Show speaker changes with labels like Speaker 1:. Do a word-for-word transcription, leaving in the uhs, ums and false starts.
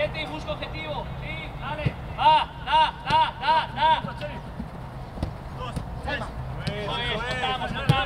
Speaker 1: Vete y busca objetivo. Sí, dale. Va, da, da, da, da.
Speaker 2: Dos,
Speaker 1: Eso es, contamos, contamos.